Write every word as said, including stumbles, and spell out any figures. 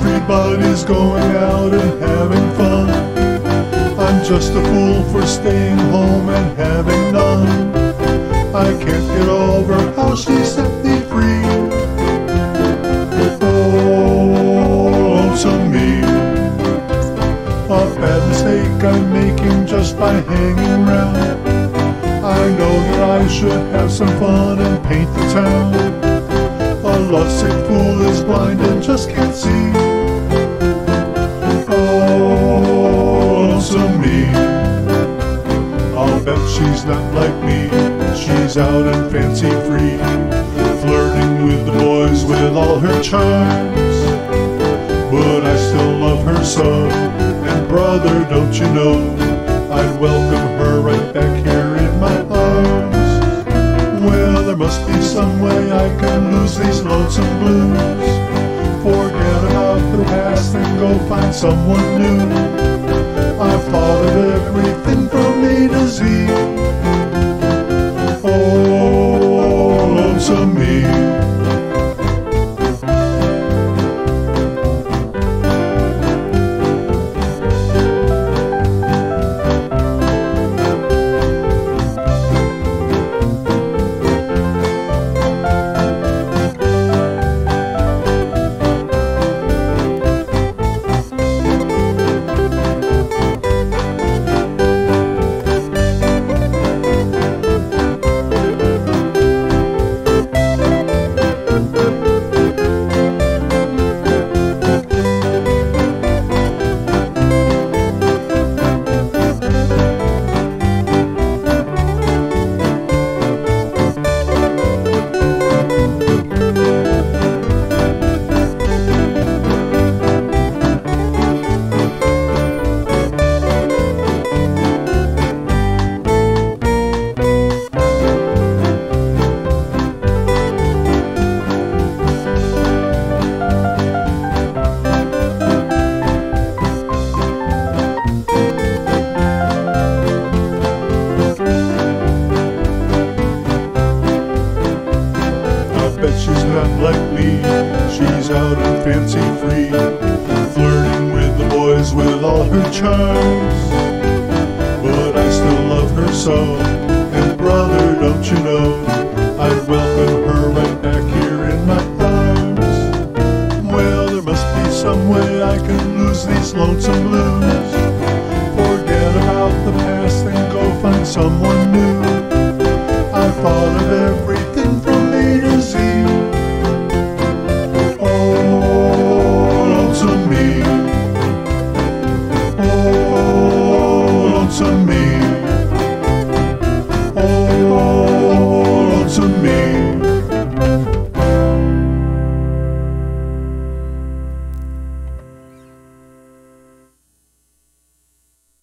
everybody's going out and having fun. I'm just a fool for staying home and having none. I can't get over how she set me free. Oh, lonesome me. A bad mistake I'm making just by hanging around. I know that I should have some fun and paint the town. A lovesick fool is blind and just can't see. Oh, lonesome me. I'll bet she's not like me. She's out and fancy free, flirting with the boys with all her charms. But I still love her so, and brother, don't you know, I'd welcome her right back here in my arms. Well, there must be some way I can lose these lonesome blues, forget about the past and go find someone new. I've thought of everything from A to Z. Oh, lonesome me. Bet she's not like me. She's out and fancy free, flirting with the boys with all her charms. But I still love her so, and brother, don't you know, I'd welcome her right back here in my arms. Well, there must be some way I can lose these lonesome blues, forget about the past and go find someone